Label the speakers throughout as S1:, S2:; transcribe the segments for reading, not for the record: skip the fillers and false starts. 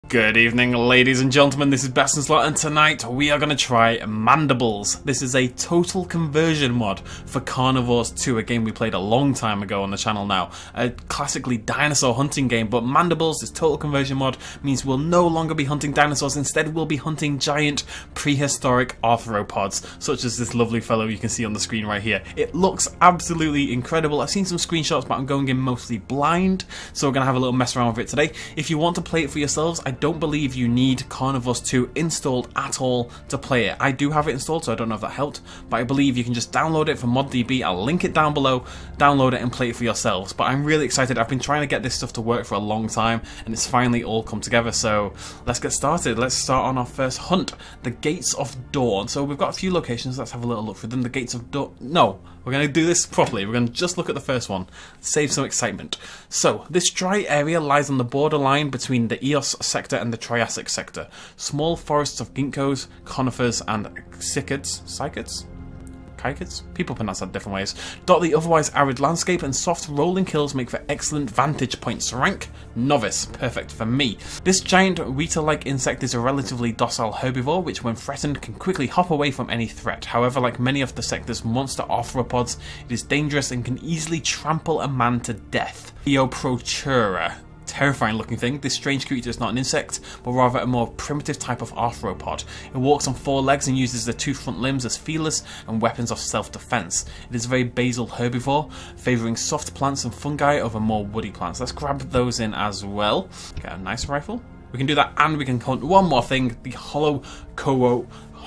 S1: Good evening, ladies and gentlemen, this is BestInSlot, and tonight we are going to try Mandibles. This is a total conversion mod for Carnivores 2, a game we played a long time ago on the channel now. A classically dinosaur hunting game, but Mandibles, this total conversion mod, means we'll no longer be hunting dinosaurs, instead we'll be hunting giant prehistoric arthropods, such as this lovely fellow you can see on the screen right here. It looks absolutely incredible. I've seen some screenshots, but I'm going in mostly blind, so we're going to have a little mess around with it today. If you want to play it for yourselves, I don't believe you need Carnivores 2 installed at all to play it. I do have it installed, so I don't know if that helped, but I believe you can just download it from ModDB. I'll link it down below, download it and play it for yourselves. But I'm really excited. I've been trying to get this stuff to work for a long time, and it's finally all come together, so let's get started. Let's start on our first hunt, the Gates of Dawn. So we've got a few locations, let's have a little look for them. The Gates of Dawn, no, we're going to do this properly. We're going to just look at the first one, save some excitement. So this dry area lies on the borderline between the Eos Sector and the Triassic Sector. Small forests of ginkgos, conifers and cycads? People pronounce that different ways. Dot the otherwise arid landscape, and soft rolling hills make for excellent vantage points. Rank Novice, perfect for me. This giant weta-like insect is a relatively docile herbivore, which when threatened can quickly hop away from any threat. However, like many of the sector's monster arthropods, it is dangerous and can easily trample a man to death. Eoprotura. Terrifying looking thing. This strange creature is not an insect, but rather a more primitive type of arthropod. It walks on 4 legs and uses the 2 front limbs as feelers and weapons of self-defense. It is a very basal herbivore, favouring soft plants and fungi over more woody plants. Let's grab those in as well. Get a nice rifle. We can do that, and we can hunt one more thing, the Holcorobaeus.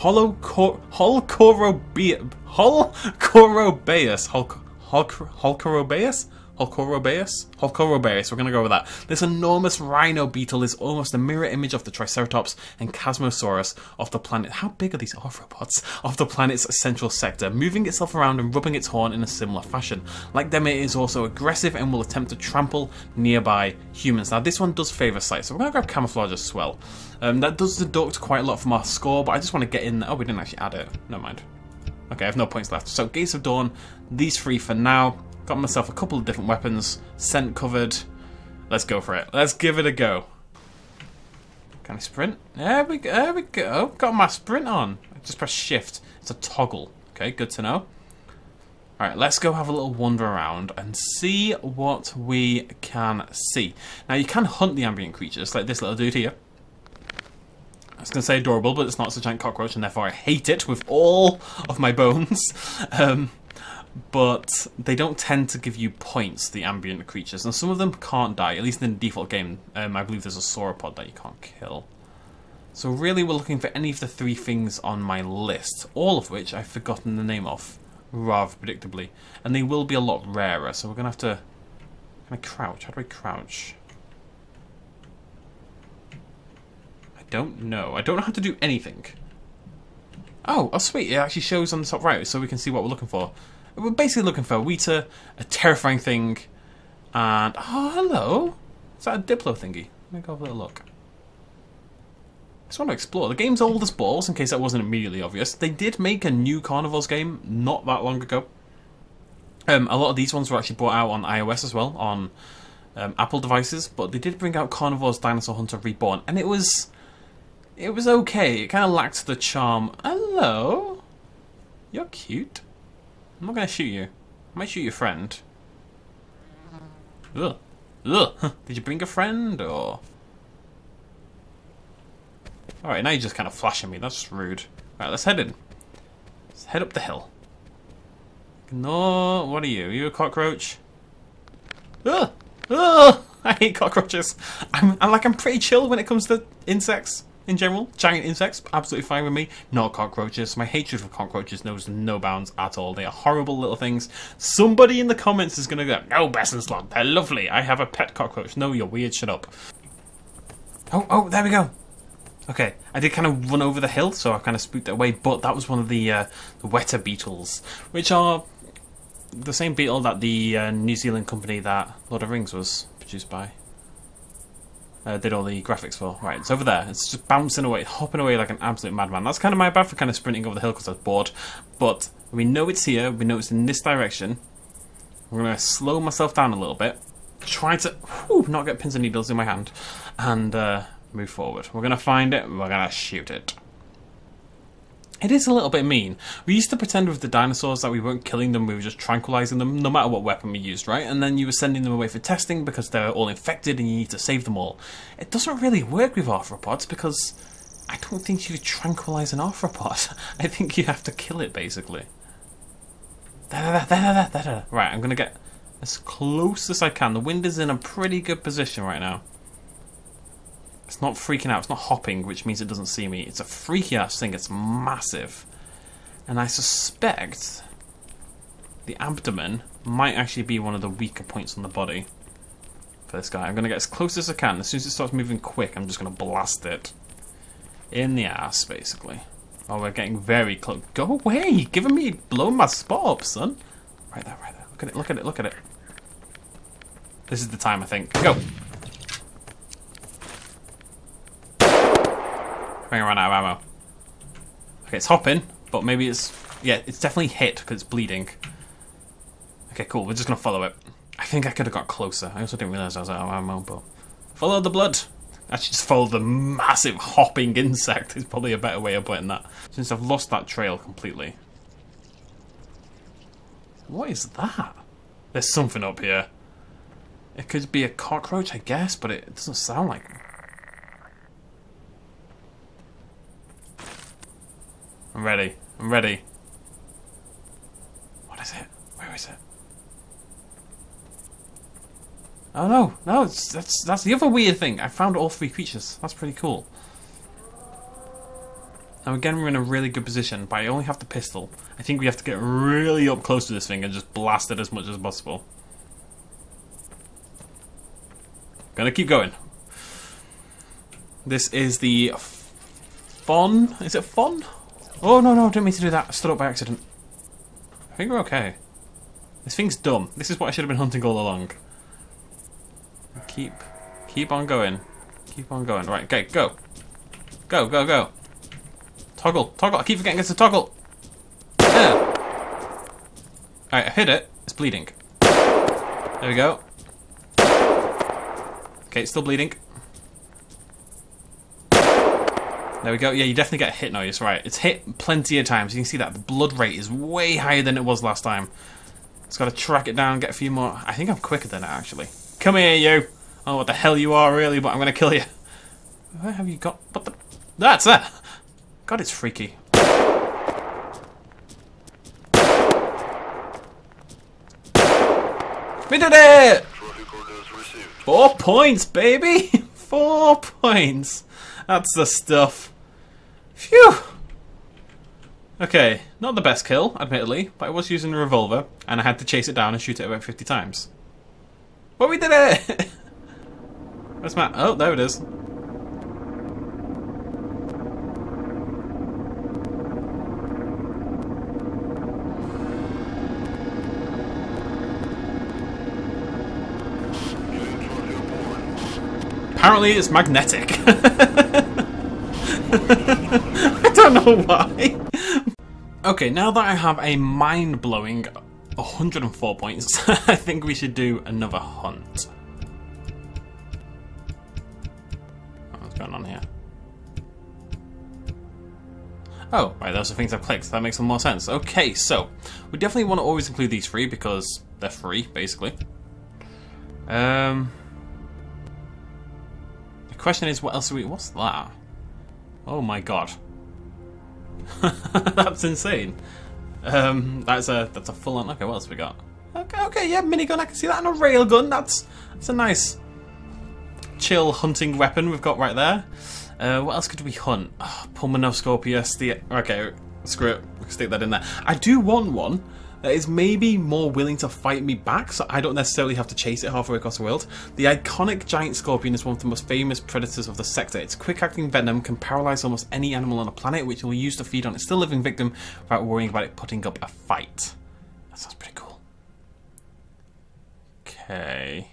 S1: We're going to go with that. This enormous rhino beetle is almost a mirror image of the Triceratops and Chasmosaurus of the planet. How big are these arthropods? Of the planet's central sector, moving itself around and rubbing its horn in a similar fashion. Like them, it is also aggressive and will attempt to trample nearby humans. Now, this one does favour sight, so we're going to grab camouflage as well. That does deduct quite a lot from our score, but I just want to get in. Oh, we didn't actually add it. Never mind. Okay, I have no points left. So, Gates of Dawn, these 3 for now. Got myself a couple of different weapons, scent covered. Let's go for it. Let's give it a go. Can I sprint? There we go. Got my sprint on. I just press shift. It's a toggle. Okay, good to know. Alright, let's go have a little wander around and see what we can see. Now, you can hunt the ambient creatures, like this little dude here. I was going to say adorable, but it's not. It's a giant cockroach, and therefore I hate it with all of my bones. But they don't tend to give you points, the ambient creatures, and some of them can't die, at least in the default game. I believe there's a sauropod that you can't kill. So really we're looking for any of the 3 things on my list, all of which I've forgotten the name of, rather predictably. And they will be a lot rarer, so we're going to have to... Can I crouch? How do I crouch? I don't know. I don't know how to do anything. Oh, sweet, it actually shows on the top right, so we can see what we're looking for. We're basically looking for a weta, a terrifying thing, and... Oh, hello! Is that a Diplo thingy? Let me go have a little look. I just want to explore. The game's old as balls, in case that wasn't immediately obvious. They did make a new Carnivores game not that long ago. A lot of these ones were actually brought out on iOS as well, on Apple devices, but they did bring out Carnivores Dinosaur Hunter Reborn, and it was okay. It kind of lacked the charm. Hello! You're cute. I'm not going to shoot you. I might shoot your friend. Ugh. Ugh. Did you bring a friend, or...? Alright, now you're just kind of flashing me. That's rude. Alright, let's head in. Let's head up the hill. No, what are you? Are you a cockroach? Ugh! Ugh! I hate cockroaches. I'm pretty chill when it comes to insects. In general, giant insects, absolutely fine with me. Not cockroaches. My hatred for cockroaches knows no bounds at all. They are horrible little things. Somebody in the comments is going to go, no, BestInSlot, they're lovely. I have a pet cockroach. No, you're weird. Shut up. Oh, there we go. Okay, I did kind of run over the hill, so I kind of spooked it away, but that was one of the weta beetles, which are the same beetle that the New Zealand company that Lord of the Rings was produced by. Did all the graphics for. Right, it's over there. It's just bouncing away, hopping away like an absolute madman. That's kind of my bad for kind of sprinting over the hill because I was bored. But we know it's here. We know it's in this direction. We're going to slow myself down a little bit. Try to not get pins and needles in my hand. And Move forward. We're gonna find it, we're gonna shoot it. It is a little bit mean. We used to pretend with the dinosaurs that we weren't killing them, we were just tranquilizing them, no matter what weapon we used, right? And then you were sending them away for testing because they're all infected and you need to save them all. It doesn't really work with arthropods because I don't think you tranquilize an arthropod. I think you have to kill it, basically. Right, I'm gonna get as close as I can. The wind is in a pretty good position right now. It's not freaking out, it's not hopping, which means it doesn't see me. It's a freaky ass thing, it's massive. And I suspect the abdomen might actually be one of the weaker points on the body for this guy. I'm going to get as close as I can. As soon as it starts moving quick, I'm just going to blast it in the ass, basically. Oh, we're getting very close. Go away! You're giving me, blowing my spot up, son. Right there, right there. Look at it, look at it, look at it. This is the time, I think. Go! I ran out of ammo. Okay, it's hopping, but maybe it's... Yeah, it's definitely hit because it's bleeding. Okay, cool. We're just going to follow it. I think I could have got closer. I also didn't realise I was out of ammo, but... Follow the blood! Actually, just follow the massive hopping insect is probably a better way of putting that. Since I've lost that trail completely. What is that? There's something up here. It could be a cockroach, I guess, but it doesn't sound like... I'm ready. I'm ready. What is it? Where is it? Oh no, no, that's the other weird thing. I found all three creatures. That's pretty cool. Now again, we're in a really good position, but I only have the pistol. I think we have to get really up close to this thing and just blast it as much as possible. Gonna keep going. This is the fawn. Is it fawn? Oh, no, no, didn't mean to do that. I stood up by accident. I think we're okay. This thing's dumb. This is what I should have been hunting all along. Keep on going. Keep on going. Right, okay, go. Go, go, go. Toggle, toggle. I keep forgetting it's a toggle. Yeah. Alright, I hit it. It's bleeding. There we go. Okay, it's still bleeding. There we go. Yeah, you definitely get a hit noise, right. It's hit plenty of times. You can see that the blood rate is way higher than it was last time. Just got to track it down and get a few more. I think I'm quicker than it, actually. Come here, you. I don't know what the hell you are, really, but I'm going to kill you. Where have you got... What the... That's it. God, it's freaky. We did it! 4 points, baby! 4 points. That's the stuff. Phew! Okay, not the best kill, admittedly, but I was using a revolver, and I had to chase it down and shoot it about 50 times. But we did it! Where's Matt? Oh, there it is. Apparently it's magnetic. I don't know why. Okay, now that I have a mind-blowing 104 points, I think we should do another hunt. What's going on here? Oh, right, those are things I've clicked. That makes some more sense. Okay, so we definitely want to always include these three because they're free, basically. The question is, what else do we... What's that? Oh my god. That's insane. That's a full-on... Okay, what else we got? Okay, yeah, minigun, I can see that, and a railgun. That's a nice chill hunting weapon we've got right there. What else could we hunt? Oh, Pulmonoscopius. Okay, screw it. We can stick that in there. I do want one that is maybe more willing to fight me back, so I don't necessarily have to chase it halfway across the world. The iconic giant scorpion is one of the most famous predators of the sector. Its quick-acting venom can paralyze almost any animal on the planet, which it will use to feed on its still living victim without worrying about it putting up a fight. That sounds pretty cool. Okay.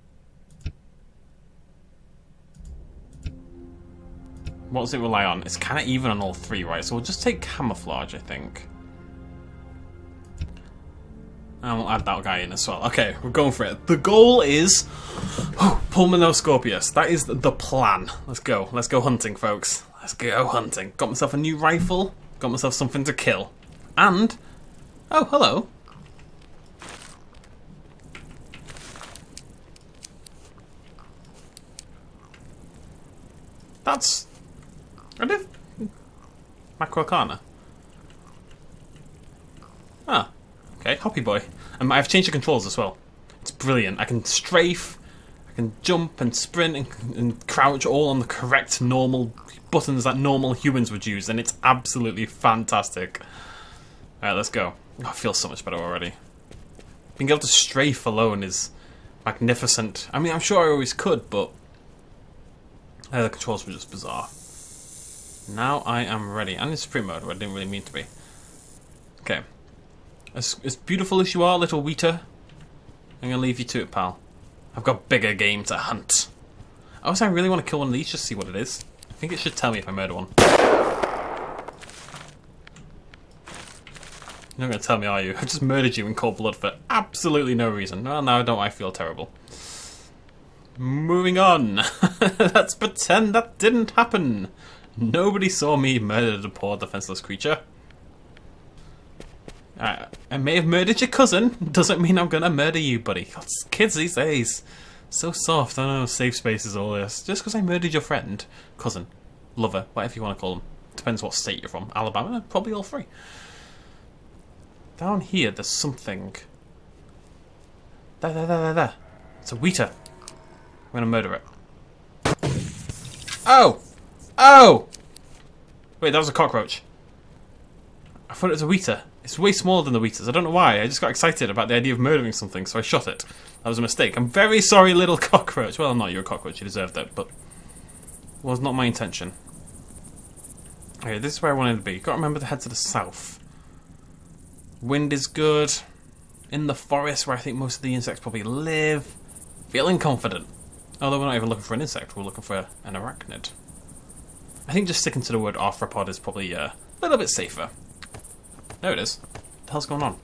S1: What does it rely on? It's kind of even on all three, right? So we'll just take camouflage, I think. And we'll add that guy in as well. Okay, we're going for it. The goal is... Oh, Pulmonoscorpius. That is the plan. Let's go. Let's go hunting, folks. Let's go hunting. Got myself a new rifle. Got myself something to kill. And... oh, hello. That's... I did... Macrocarna. Ah. Okay, Hoppy Boy. I've changed the controls as well. It's brilliant. I can strafe, I can jump and sprint and crouch all on the correct normal buttons that normal humans would use, and it's absolutely fantastic. Alright, let's go. Oh, I feel so much better already. Being able to strafe alone is magnificent. I mean, I'm sure I always could, but the controls were just bizarre. Now I am ready. And in sprint mode, where I didn't really mean to be. Okay. As beautiful as you are, little Weta, I'm gonna leave you to it, pal. I've got bigger game to hunt. Also, I really want to kill one of these just to see what it is. I think it should tell me if I murder one. You're not gonna tell me, are you? I just murdered you in cold blood for absolutely no reason. Well, now don't I feel terrible. Moving on. Let's pretend that didn't happen. Nobody saw me murder a poor defenseless creature. I may have murdered your cousin. Doesn't mean I'm gonna murder you, buddy. God, kids these days, so soft. I don't know, safe spaces, all this. Just because I murdered your friend, cousin, lover, whatever you want to call them. Depends what state you're from. Alabama, probably all three. Down here, there's something. There. It's a Weta. I'm gonna murder it. Oh! Oh! Wait, that was a cockroach. I thought it was a Weta. It's way smaller than the Wetas. I don't know why. I just got excited about the idea of murdering something, so I shot it. That was a mistake. I'm very sorry, little cockroach. Well, not you're a cockroach. You deserved that, but was not my intention. Okay, this is where I wanted to be. You've got to remember to head to the south. Wind is good. In the forest, where I think most of the insects probably live. Feeling confident. Although we're not even looking for an insect. We're looking for an arachnid. I think just sticking to the word arthropod is probably a little bit safer. There it is. What the hell's going on?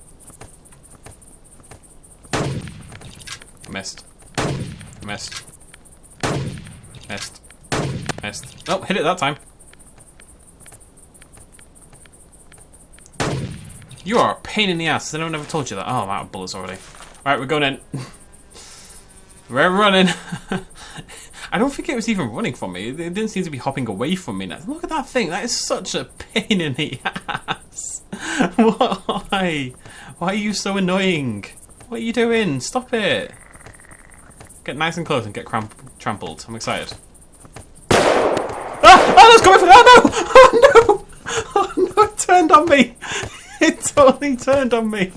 S1: Missed. Missed. Missed. Missed. Oh, hit it that time. You are a pain in the ass. Has anyone ever told you that? Oh, I'm out of bullets already. Alright, we're going in. We're running. I don't think it was even running from me. It didn't seem to be hopping away from me now. Look at that thing. That is such a pain in the ass. Why? Why are you so annoying? What are you doing? Stop it. Get nice and close and get trampled. I'm excited. Ah! Oh, that's coming for that! Oh, no! Oh, no! It turned on me! It totally turned on me!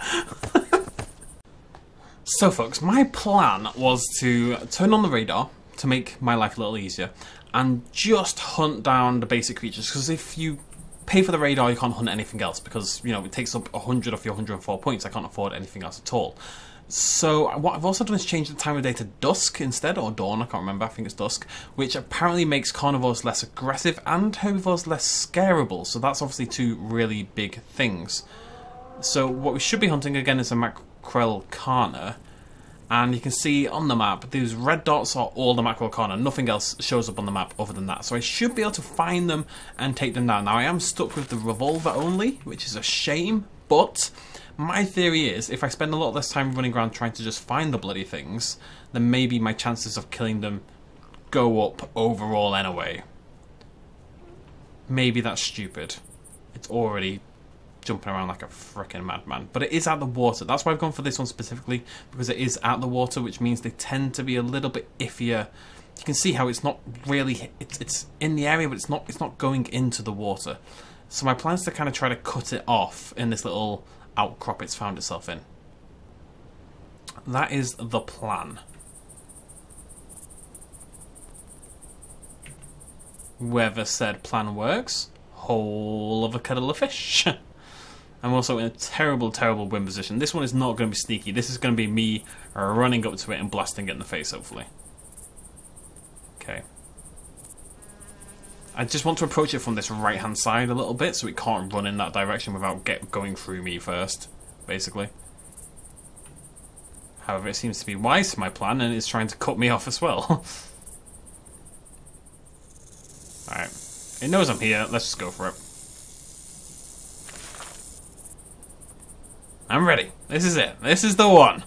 S1: So, folks, my plan was to turn on the radar to make my life a little easier and just hunt down the basic creatures, because if you pay for the radar, you can't hunt anything else because, you know, it takes up 100 of your 104 points. I can't afford anything else at all. So what I've also done is change the time of day to dusk instead, or dawn, I can't remember, I think it's dusk, which apparently makes carnivores less aggressive and herbivores less scareable. So that's obviously two really big things. So what we should be hunting again is a macrocarna. And you can see on the map, these red dots are all the macrocarna. Nothing else shows up on the map other than that. So I should be able to find them and take them down. Now I am stuck with the revolver only, which is a shame. But my theory is, if I spend a lot less time running around trying to just find the bloody things, then maybe my chances of killing them go up overall anyway. Maybe that's stupid. It's already jumping around like a freaking madman. But it is at the water. That's why I've gone for this one specifically, because it is at the water, which means they tend to be a little bit iffier. You can see how it's not really, it's in the area, but it's not going into the water. So my plan is to kind of try to cut it off in this little outcrop it's found itself in. That is the plan. Whether said plan works, whole of a kettle of fish. I'm also in a terrible, terrible wind position. This one is not going to be sneaky. This is going to be me running up to it and blasting it in the face, hopefully. Okay. I just want to approach it from this right-hand side a little bit, so it can't run in that direction without going through me first, basically. However, it seems to be wise to my plan and is trying to cut me off as well. Alright. It knows I'm here. Let's just go for it. I'm ready. This is it. This is the one.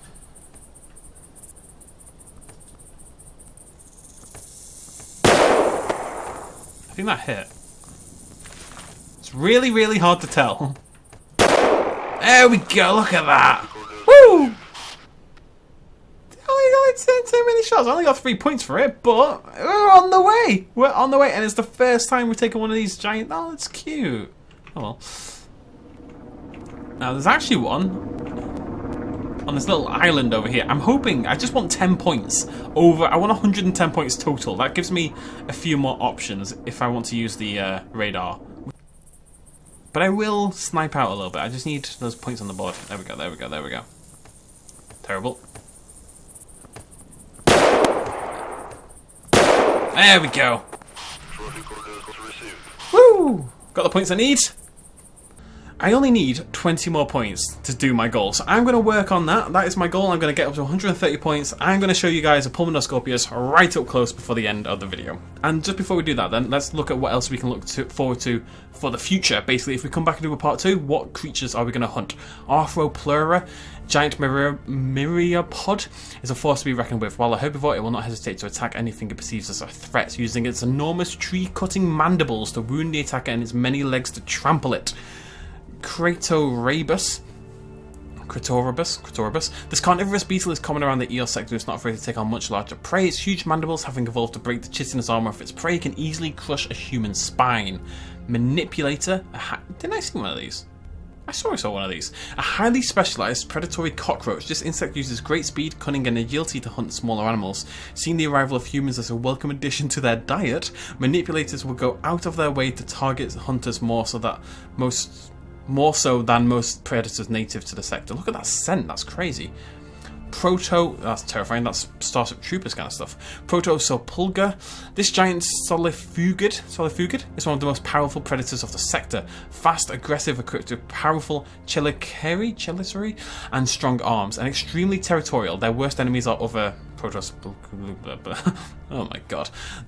S1: I think that hit. It's really, really hard to tell. There we go. Look at that. Woo! I only got 10 many shots. I only got 3 points for it, but we're on the way. We're on the way, and it's the first time we've taken one of these giant. Oh, it's cute. Oh well. Now there's actually one on this little island over here. I'm hoping. I just want 10 points over. I want 110 points total. That gives me a few more options if I want to use the radar. But I will snipe out a little bit. I just need those points on the board. There we go. There we go. There we go. Terrible. There we go. Woo! Got the points I need. I only need 20 more points to do my goal, so I'm going to work on that. That is my goal. I'm going to get up to 130 points. I'm going to show you guys a Pulmonoscopius right up close before the end of the video. And just before we do that then, let's look at what else we can look forward to for the future. Basically, if we come back and do a part 2, what creatures are we going to hunt? Arthropod, giant myriapod, is a force to be reckoned with. While a herbivore, it will not hesitate to attack anything it perceives as a threat, using its enormous tree-cutting mandibles to wound the attacker and its many legs to trample it. Critoribus. This carnivorous beetle is common around the Eos Sector. It's not afraid to take on much larger prey. Its huge mandibles, having evolved to break the chitinous armor of its prey, can easily crush a human spine. Manipulator. Didn't I see one of these? I saw one of these. A highly specialized predatory cockroach. This insect uses great speed, cunning, and agility to hunt smaller animals. Seeing the arrival of humans as a welcome addition to their diet, manipulators will go out of their way to target hunters more so than most predators native to the sector. Look at that scent, that's crazy. That's terrifying, that's Starship Troopers kind of stuff. Protosopulga. This giant solifugid is one of the most powerful predators of the sector. Fast, aggressive, equipped with powerful chelicerae and strong arms, and extremely territorial. Their worst enemies are other Protosopulga. Oh my god.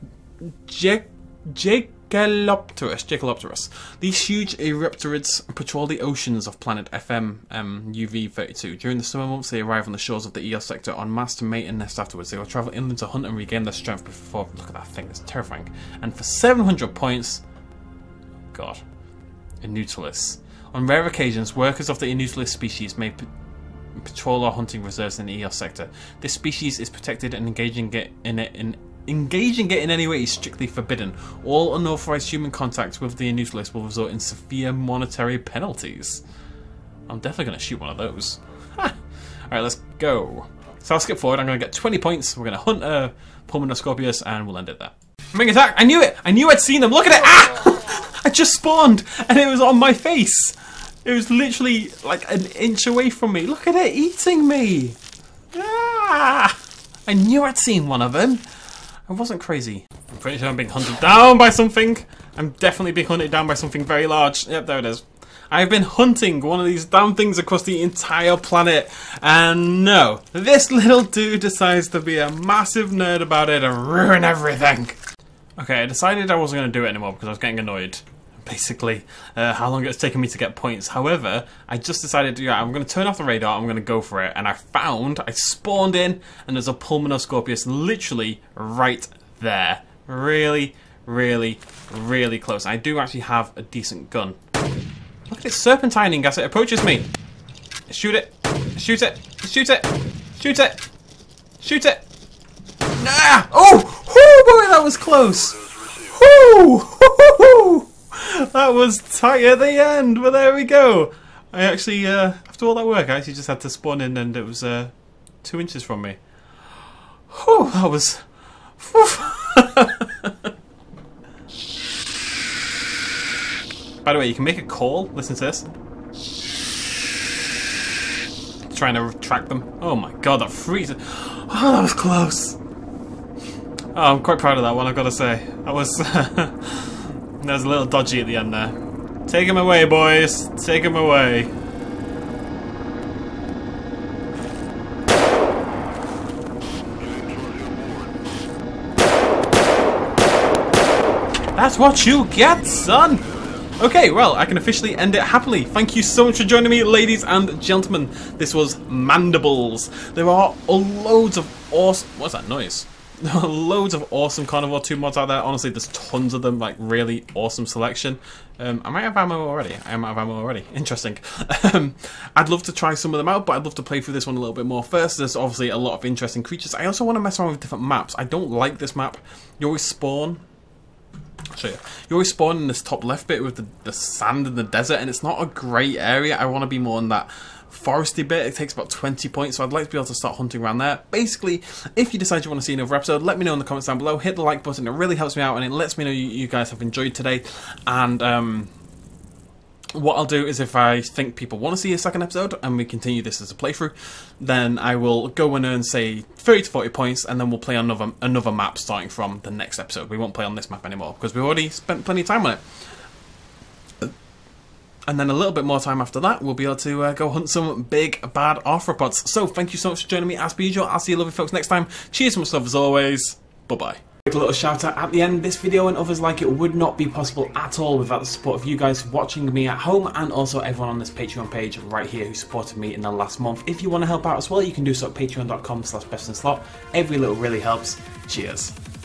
S1: Gojirasaurus. These huge eruptorids patrol the oceans of planet FM UV32. During the summer months, they arrive on the shores of the Eos Sector en masse to mate and nest afterwards. They will travel inland to hunt and regain their strength before... Look at that thing, it's terrifying. And for 700 points... God. Inutilis. On rare occasions, workers of the Inutilis species may patrol or hunting reserves in the Eos Sector. This species is protected, and engaging it in any way is strictly forbidden. All unauthorized human contact with the Inutilis will result in severe monetary penalties. I'm definitely going to shoot one of those. Alright, let's go. So I'll skip forward. I'm going to get 20 points. We're going to hunt Pulmonoscopius and we'll end it there. Ring attack! I knew it! I knew I'd seen them! Look at it! Ah! I just spawned and it was on my face! It was literally like an inch away from me. Look at it eating me! Ah! I knew I'd seen one of them. I wasn't crazy. I'm pretty sure I'm being hunted down by something. I'm definitely being hunted down by something very large. Yep, there it is. I've been hunting one of these damn things across the entire planet. And no, this little dude decides to be a massive nerd about it and ruin everything. Okay, I decided I wasn't going to do it anymore because I was getting annoyed. Basically, how long it's taken me to get points. However, I just decided, yeah, I'm going to turn off the radar, I'm going to go for it. And I spawned in, and there's a Pulmonoscopius literally right there. Really, really, really close. I do actually have a decent gun. Look at it serpentining as it approaches me. Shoot it. Shoot it. Shoot it. Shoot it. Shoot it. Nah! Oh! Oh boy, that was close. Whoo! That was tight at the end, but there we go. I actually, after all that work, I actually just had to spawn in and it was 2 inches from me. Whew, that was... By the way, you can make a call. Listen to this. Trying to track them. Oh my god, that freezes. Oh, that was close. Oh, I'm quite proud of that one, I've got to say. That was... That was a little dodgy at the end there. Take him away, boys. Take him away. That's what you get, son! Okay, well, I can officially end it happily. Thank you so much for joining me, ladies and gentlemen. This was Mandibles. There are loads of awesome... What's that noise? There are loads of awesome Carnivore 2 mods out there. Honestly, there's tons of them, like really awesome selection. I might have ammo already. I am out of ammo already. Interesting. I'd love to try some of them out, but I'd love to play through this one a little bit more first. There's obviously a lot of interesting creatures. I also want to mess around with different maps. I don't like this map. You always spawn... I'll show you. You always spawn in this top left bit with the sand and the desert, and it's not a great area. I want to be more in that foresty bit. It takes about 20 points, so I'd like to be able to start hunting around there. Basically, if you decide you want to see another episode, let me know in the comments down below. Hit the like button, it really helps me out, and it lets me know you guys have enjoyed today. And what I'll do is, if I think people want to see a second episode and we continue this as a playthrough, then I will go and earn, say, 30 to 40 points, and then we'll play on another map starting from the next episode. We won't play on this map anymore because we've already spent plenty of time on it. And then a little bit more time after that, we'll be able to go hunt some big, bad arthropods. So, thank you so much for joining me as per usual. I'll see you lovely folks next time. Cheers, much love as always. Bye-bye. A little shout out at the end. This video and others like it would not be possible at all without the support of you guys watching me at home, and also everyone on this Patreon page right here who supported me in the last month. If you want to help out as well, you can do so at patreon.com/bestinslot. Every little really helps. Cheers.